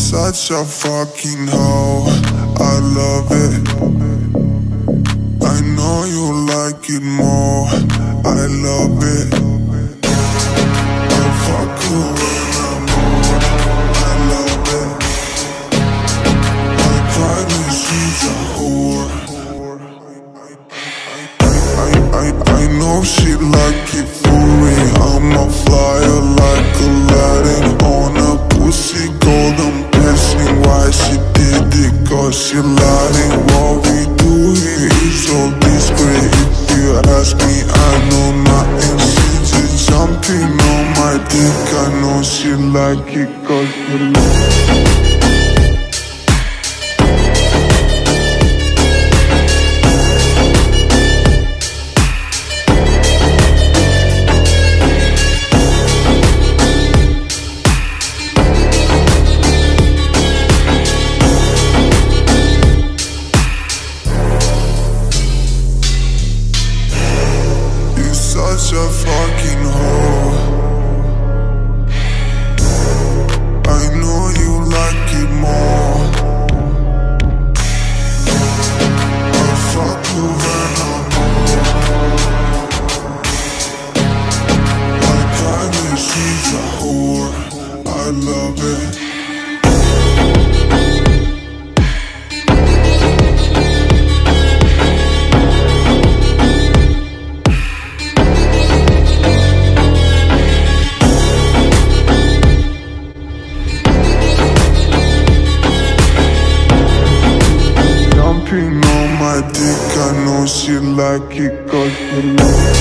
such a fucking hoe, I love it. I know you like it more, I love it. I fuck you when I'm bored, I love it. I cry when she's a whore. I know she like it for me. I'm a flyer like Aladdin on a pussy golden blessing. Why she did it? Cause she lying. What we do here is so discreet. If you ask me, I know nothing. She's just jumping on my dick. I know she like it cause she like it. Such a fucking hoe. I know you like it more. I fuck you when I'm bored. I cry when she's a whore. I love it. On my dick, I know she like it cause she like it.